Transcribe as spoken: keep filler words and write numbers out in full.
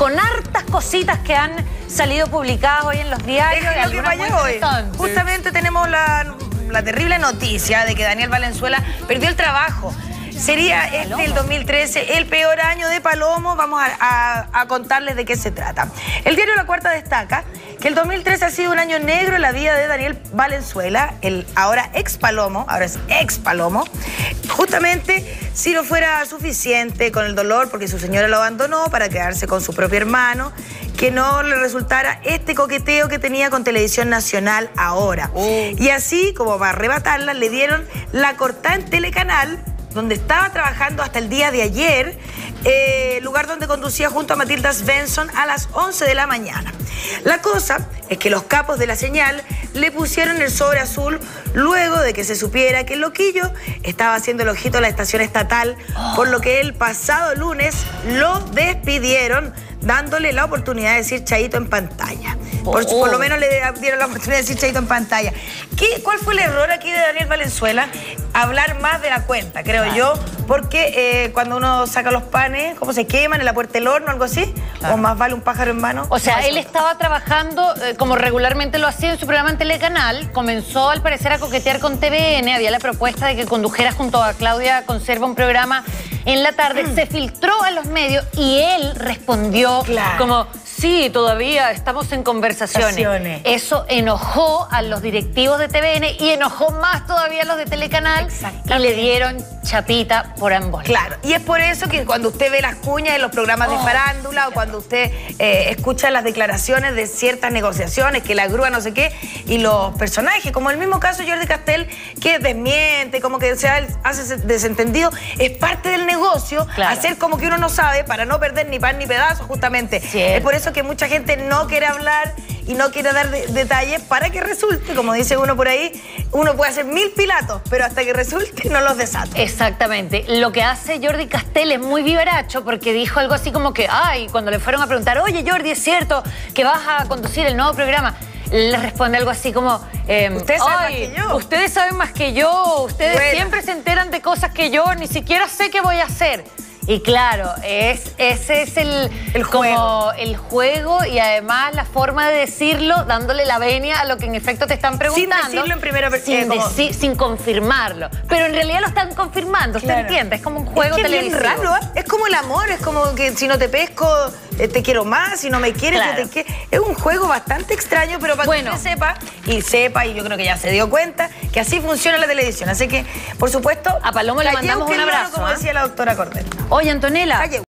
con hartas cositas que han salido publicadas hoy en los diarios. Es lo que vaya hoy. Justamente sí. tenemos la, la terrible noticia de que Daniel Valenzuela perdió el trabajo. Sería este, el dos mil trece, el peor año de Palomo. Vamos a, a, a contarles de qué se trata. El diario La Cuarta destaca que el dos mil trece ha sido un año negro en la vida de Daniel Valenzuela, el ahora ex Palomo, ahora es ex Palomo. Justamente, si no fuera suficiente con el dolor porque su señora lo abandonó para quedarse con su propio hermano, que no le resultara este coqueteo que tenía con Televisión Nacional ahora. Oh. Y así, como para arrebatarla, le dieron la cortada en Telecanal, donde estaba trabajando hasta el día de ayer, eh, lugar donde conducía junto a Matilda Svensson a las once de la mañana. La cosa es que los capos de la señal le pusieron el sobre azul luego de que se supiera que el loquillo estaba haciendo el ojito a la estación estatal, oh. por lo que el pasado lunes lo despidieron, dándole la oportunidad de decir chaito en pantalla. Por, oh. por lo menos le dieron la oportunidad de decir chaito en pantalla. ¿Qué, ¿Cuál fue el error aquí de Daniel Valenzuela? Hablar más de la cuenta, creo claro. yo, porque eh, cuando uno saca los panes, ¿cómo se queman en la puerta del horno, algo así? Claro. ¿O más vale un pájaro en mano? O sea, él estaba trabajando eh, como regularmente lo hacía en su programa en Telecanal, comenzó al parecer a coquetear con T V N, había la propuesta de que condujera junto a Claudia Conserva un programa en la tarde, mm. se filtró a los medios y él respondió claro. como... Sí, todavía estamos en conversaciones. Eso enojó a los directivos de T V N y enojó más todavía a los de Telecanal y le dieron chapita por ambos. Claro, y es por eso que cuando usted ve las cuñas en los programas oh, de farándula o cuando usted eh, escucha las declaraciones de ciertas negociaciones, que la grúa no sé qué, y los personajes, como el mismo caso de Jordi Castell, que desmiente, como que se hace desentendido, es parte del negocio, claro. hacer como que uno no sabe para no perder ni pan ni pedazo, justamente. Cierto. Es por eso que mucha gente no quiere hablar y no quiere dar de, detalles para que resulte, como dice uno por ahí, uno puede hacer mil pilatos, pero hasta que resulte no los desata. Exactamente. Lo que hace Jordi Castell es muy vivaracho porque dijo algo así como que, ay, cuando le fueron a preguntar, oye Jordi, ¿es cierto que vas a conducir el nuevo programa? Le responde algo así como, eh, ustedes saben más que yo. Ustedes saben más que yo, ustedes bueno. siempre se enteran de cosas que yo ni siquiera sé qué voy a hacer. Y claro, es, ese es el, el, juego. Como el juego y además la forma de decirlo, dándole la venia a lo que en efecto te están preguntando. Sin decirlo en primera persona. Sin, como... sin confirmarlo. Pero en realidad lo están confirmando, ¿usted claro. entiende? Es como un juego es que televisivo. Es bien raro, ¿eh? Es como el amor, es como que si no te pesco, eh, te quiero más, si no me quieres, claro. te quiero. Es un juego bastante extraño, pero para bueno. que usted sepa, y sepa, y yo creo que ya se dio cuenta, que así funciona la televisión. Así que, por supuesto, a Palomo le mandamos un abrazo. Como ¿eh? decía la doctora Cordero. Oye, Antonella.